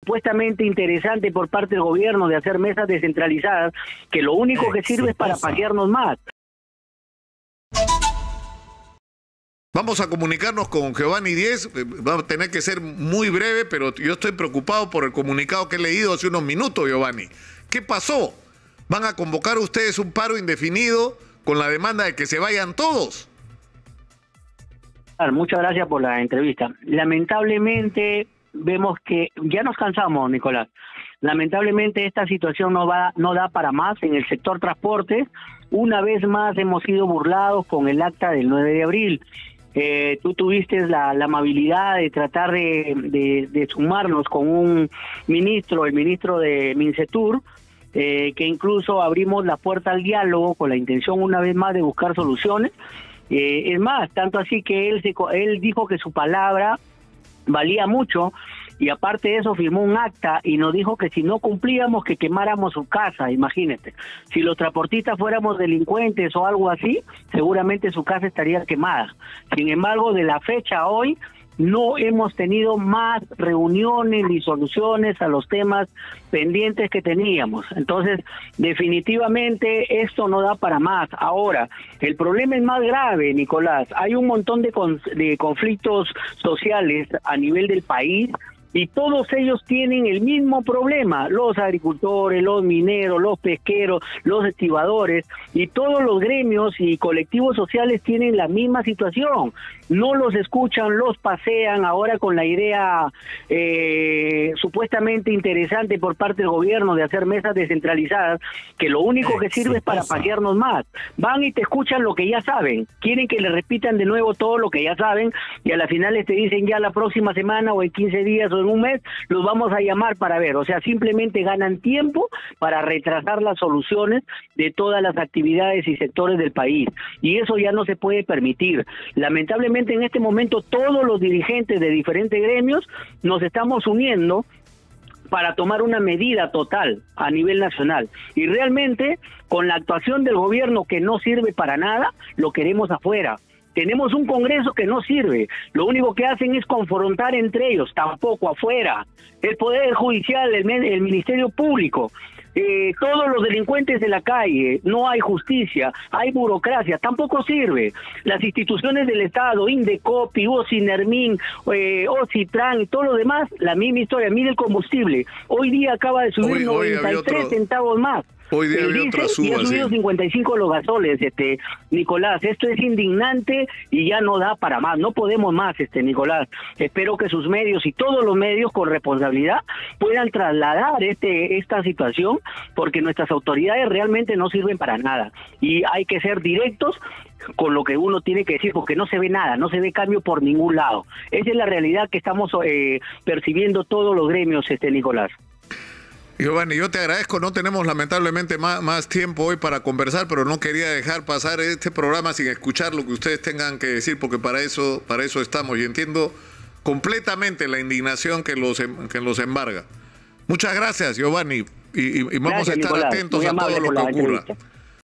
supuestamente interesante por parte del gobierno de hacer mesas descentralizadas, que lo único que sirve es para pasearnos más. Vamos a comunicarnos con Giovanni Díez, va a tener que ser muy breve, pero yo estoy preocupado por el comunicado que he leído hace unos minutos, Giovanni. ¿Qué pasó? ¿Van a convocar ustedes un paro indefinido con la demanda de que se vayan todos? Muchas gracias por la entrevista. Lamentablemente vemos que ya nos cansamos, Nicolás. Lamentablemente esta situación no da para más en el sector transporte. Una vez más hemos sido burlados con el acta del 9 de abril. Tú tuviste la amabilidad de tratar de sumarnos con un ministro, el ministro de Mincetur, que incluso abrimos la puerta al diálogo con la intención una vez más de buscar soluciones. Es más, tanto así que él dijo que su palabra valía mucho, y aparte de eso firmó un acta y nos dijo que si no cumplíamos que quemáramos su casa. Imagínate, si los transportistas fuéramos delincuentes o algo así, seguramente su casa estaría quemada. Sin embargo, de la fecha a hoy no hemos tenido más reuniones ni soluciones a los temas pendientes que teníamos. Entonces, definitivamente esto no da para más. Ahora, el problema es más grave, Nicolás. Hay un montón de conflictos sociales a nivel del país, y todos ellos tienen el mismo problema: los agricultores, los mineros, los pesqueros, los estibadores, y todos los gremios y colectivos sociales tienen la misma situación. No los escuchan, los pasean ahora con la idea supuestamente interesante por parte del gobierno de hacer mesas descentralizadas, que lo único que sirve es para pasearnos más. Van y te escuchan lo que ya saben, quieren que le repitan de nuevo todo lo que ya saben, y a la final te dicen ya la próxima semana o en 15 días o en un mes los vamos a llamar para ver. O sea, simplemente ganan tiempo para retrasar las soluciones de todas las actividades y sectores del país, y eso ya no se puede permitir. Lamentablemente en este momento todos los dirigentes de diferentes gremios nos estamos uniendo para tomar una medida total a nivel nacional, y realmente con la actuación del gobierno, que no sirve para nada, lo queremos afuera. Tenemos un Congreso que no sirve, lo único que hacen es confrontar entre ellos, tampoco afuera. El Poder Judicial, el Ministerio Público, todos los delincuentes de la calle, no hay justicia, hay burocracia, tampoco sirve. Las instituciones del Estado, Indecopi, Ocinermin, Ocitran y todo lo demás, la misma historia. Mire el combustible, hoy día acaba de subir 93 centavos más. Hoy día había otra suba, y ha subido 55 los gasoles, Nicolás. Esto es indignante y ya no da para más. No podemos más, Nicolás. Espero que sus medios y todos los medios con responsabilidad puedan trasladar esta situación, porque nuestras autoridades realmente no sirven para nada. Y hay que ser directos con lo que uno tiene que decir, porque no se ve nada, no se ve cambio por ningún lado. Esa es la realidad que estamos percibiendo todos los gremios, Nicolás. Giovanni, yo te agradezco. No tenemos lamentablemente más tiempo hoy para conversar, pero no quería dejar pasar este programa sin escuchar lo que ustedes tengan que decir, porque para eso estamos, y entiendo completamente la indignación que los embarga. Muchas gracias, Giovanni, y vamos a estar atentos a todo lo que ocurra.